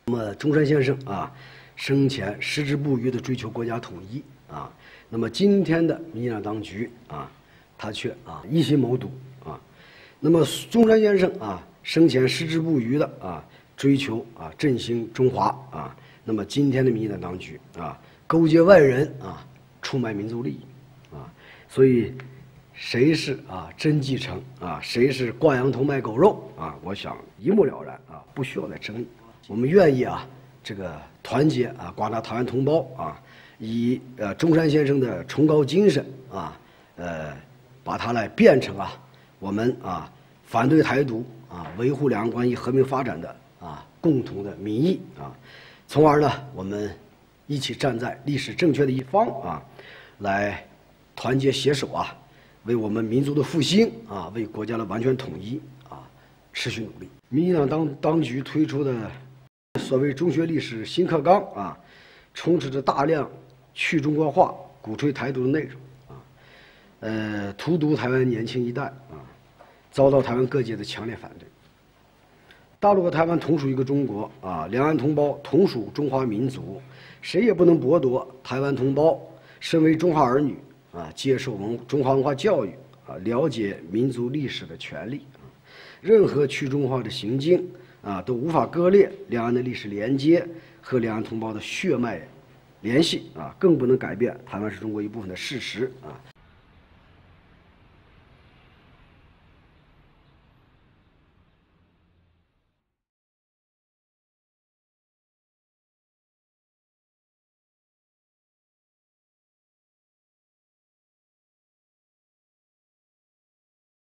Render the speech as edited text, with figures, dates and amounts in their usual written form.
那么中山先生啊，生前矢志不渝地追求国家统一啊。那么今天的民进党当局啊，他却一心谋独啊。那么中山先生啊，生前矢志不渝的追求振兴中华啊。那么今天的民进党当局勾结外人出卖民族利益啊。所以谁是真继承谁是挂羊头卖狗肉我想一目了然不需要再争议。我们愿意这个团结广大台湾同胞以中山先生的崇高精神把它来变成我们反对台独维护两岸关系和平发展的共同的民意从而呢我们一起站在历史正确的一方来团结携手为我们民族的复兴为国家的完全统一持续努力。民进党当局推出的所谓中学历史新课纲充斥着大量去中国化、鼓吹台独的内容荼毒台湾年轻一代遭到台湾各界的强烈反对。大陆和台湾同属一个中国两岸同胞同属中华民族，谁也不能剥夺台湾同胞身为中华儿女接受中华文化教育了解民族历史的权利任何去中化的行径都无法割裂两岸的历史连接和两岸同胞的血脉联系更不能改变台湾是中国一部分的事实